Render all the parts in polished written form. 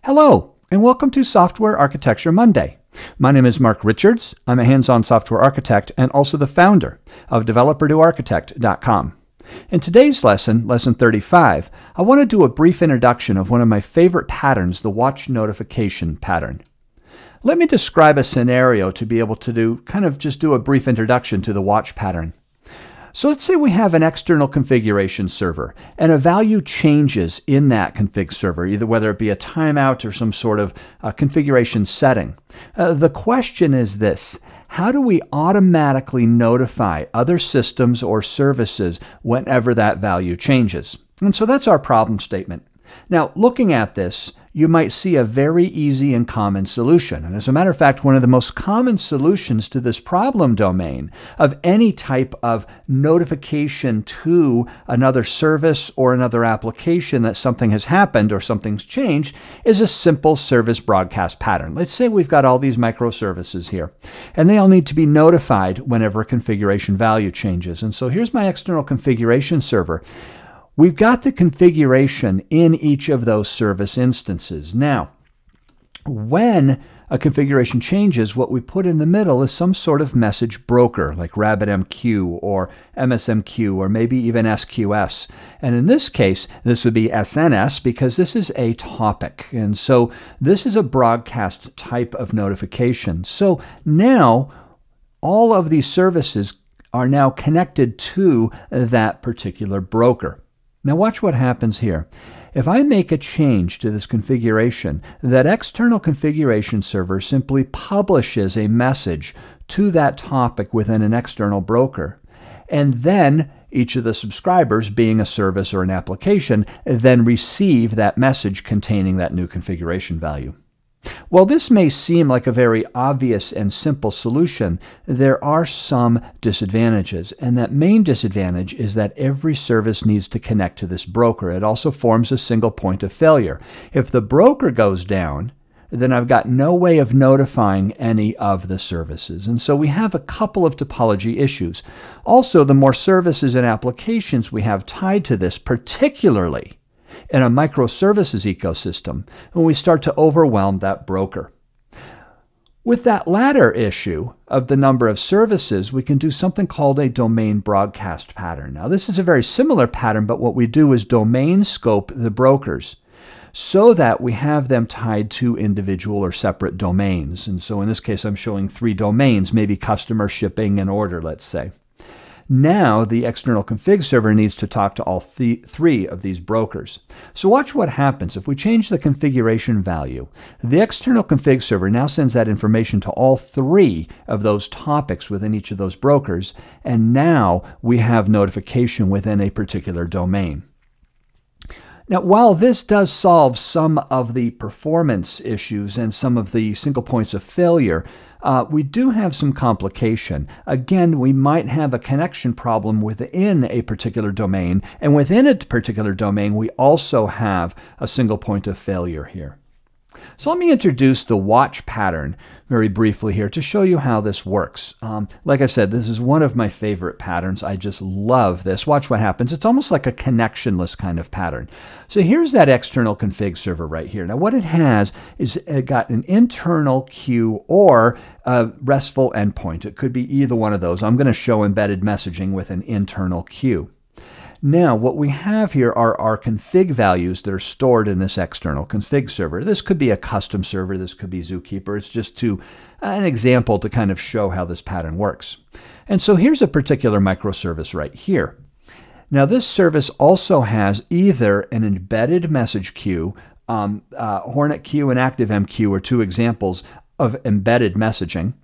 Hello, and welcome to Software Architecture Monday. My name is Mark Richards. I'm a hands-on software architect and also the founder of developer2architect.com. In today's lesson, lesson 35, I want to do a brief introduction of one of my favorite patterns, the watch notification pattern. Let me describe a scenario to be able to do a brief introduction to the watch pattern. So let's say we have an external configuration server and a value changes in that config server, either whether it be a timeout or some sort of configuration setting. The question is this: how do we automatically notify other systems or services whenever that value changes? And so that's our problem statement. Now, looking at this, you might see a very easy and common solution. And as a matter of fact, one of the most common solutions to this problem domain of any type of notification to another service or another application that something has happened or something's changed is a simple service broadcast pattern. Let's say we've got all these microservices here, and they all need to be notified whenever a configuration value changes. And so here's my external configuration server. We've got the configuration in each of those service instances. Now, when a configuration changes, what we put in the middle is some sort of message broker, like RabbitMQ or MSMQ or maybe even SQS. And in this case, this would be SNS because this is a topic. And so this is a broadcast type of notification. So now all of these services are now connected to that particular broker. Now watch what happens here. If I make a change to this configuration, that external configuration server simply publishes a message to that topic within an external broker. And then each of the subscribers, being a service or an application, then receive that message containing that new configuration value. While this may seem like a very obvious and simple solution, there are some disadvantages, and that main disadvantage is that every service needs to connect to this broker. It also forms a single point of failure. If the broker goes down, then I've got no way of notifying any of the services. And so we have a couple of topology issues. Also, the more services and applications we have tied to this, particularly in a microservices ecosystem, when we start to overwhelm that broker. With that latter issue of the number of services, we can do something called a domain broadcast pattern. Now, this is a very similar pattern, but what we do is domain scope the brokers so that we have them tied to individual or separate domains. And so in this case, I'm showing 3 domains, maybe customer, shipping, and order, let's say. Now, the external config server needs to talk to all 3 of these brokers. So watch what happens. If we change the configuration value, the external config server now sends that information to all 3 of those topics within each of those brokers, and now we have notification within a particular domain. Now, while this does solve some of the performance issues and some of the single points of failure, we do have some complication. Again, we might have a connection problem within a particular domain, and within a particular domain, we also have a single point of failure here. So let me introduce the watch pattern very briefly here to show you how this works. Like I said, this is one of my favorite patterns. I just love this. Watch what happens. It's almost like a connectionless kind of pattern. So here's that external config server right here. Now what it has is it got an internal queue or a RESTful endpoint. It could be either one of those. I'm going to show embedded messaging with an internal queue. Now, what we have here are our config values that are stored in this external config server. This could be a custom server. This could be Zookeeper. It's just an example to kind of show how this pattern works. And so here's a particular microservice right here. Now, this service also has either an embedded message queue, Hornet queue and ActiveMQ are 2 examples of embedded messaging.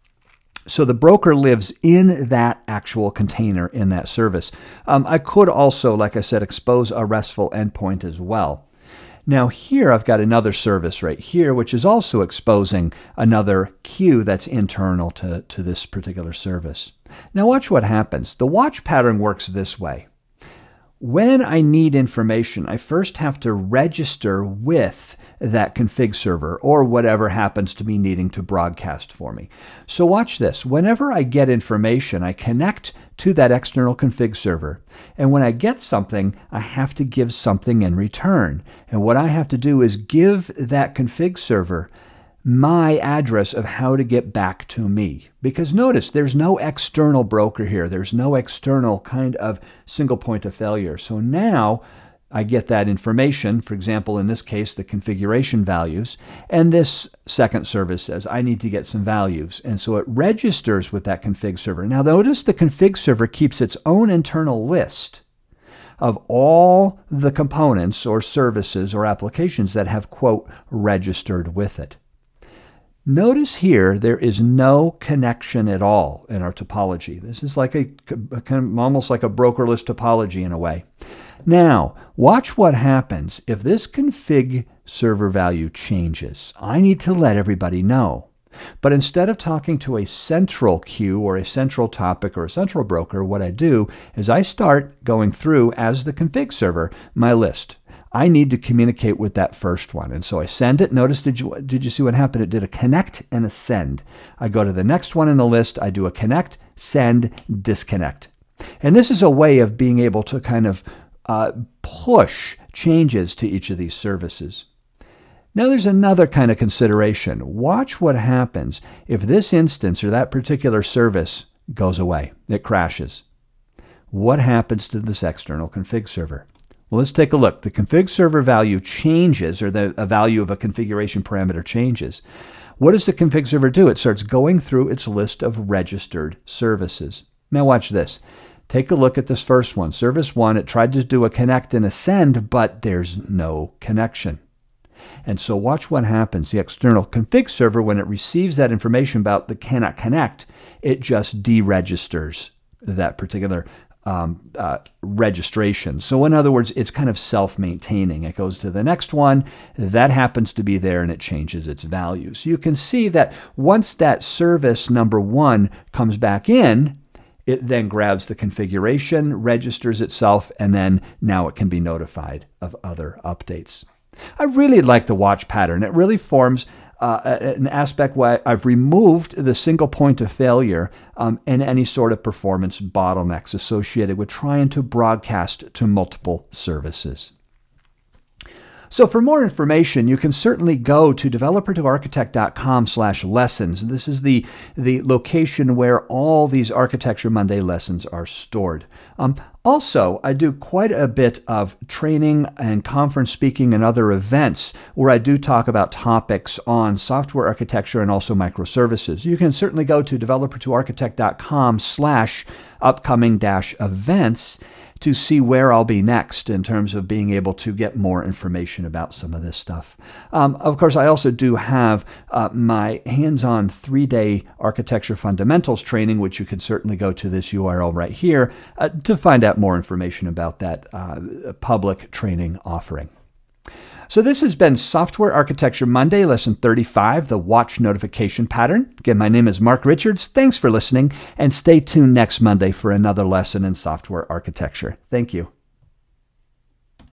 So the broker lives in that actual container in that service. I could also, like I said, expose a RESTful endpoint as well. Now here I've got another service right here, which is also exposing another queue that's internal to this particular service. Now watch what happens. The watch pattern works this way. When I need information, I first have to register with that config server or whatever happens to be needing to broadcast for me. So watch this. Whenever I get information, I connect to that external config server. And when I get something, I have to give something in return. And what I have to do is give that config server my address of how to get back to me. Because notice, there's no external broker here. There's no external kind of single point of failure. So now I get that information, for example, in this case, the configuration values, and this second service says I need to get some values. And so it registers with that config server. Now notice the config server keeps its own internal list of all the components or services or applications that have, quote, registered with it. Notice here there is no connection at all in our topology. This is like a kind of almost like a brokerless topology in a way. Now, watch what happens if this config server value changes. I need to let everybody know. But instead of talking to a central queue or a central topic or a central broker, what I do is I start going through, as the config server, my list. I need to communicate with that first one. And so I send it. Notice, did you see what happened? It did a connect and a send. I go to the next one in the list. I do a connect, send, disconnect. And this is a way of being able to kind of push changes to each of these services. Now there's another kind of consideration. Watch what happens if this instance or that particular service goes away. It crashes. What happens to this external config server? Well, let's take a look. The config server value changes, or the value of a configuration parameter changes. What does the config server do? It starts going through its list of registered services. Now watch this. Take a look at this first one. Service 1, it tried to do a connect and a send, but there's no connection. And so watch what happens. The external config server, when it receives that information about the cannot connect, it just deregisters that particular registration. So in other words, it's kind of self-maintaining. It goes to the next one, that happens to be there, and it changes its value. So you can see that once that service number 1 comes back in, it then grabs the configuration, registers itself, and then now it can be notified of other updates. I really like the watch pattern. It really forms an aspect where I've removed the single point of failure and any sort of performance bottlenecks associated with trying to broadcast to multiple services. So for more information, you can certainly go to developer2architect.com/lessons. This is the location where all these Architecture Monday lessons are stored. Also, I do quite a bit of training and conference speaking and other events where I do talk about topics on software architecture and also microservices. You can certainly go to developer2architect.com/upcoming-events to see where I'll be next in terms of being able to get more information about some of this stuff. Of course, I also do have my hands-on 3-day architecture fundamentals training, which you can certainly go to this URL right here to find out more information about that public training offering. So this has been Software Architecture Monday, Lesson 35, the Watch Notification Pattern. Again, my name is Mark Richards. Thanks for listening, and stay tuned next Monday for another lesson in software architecture. Thank you.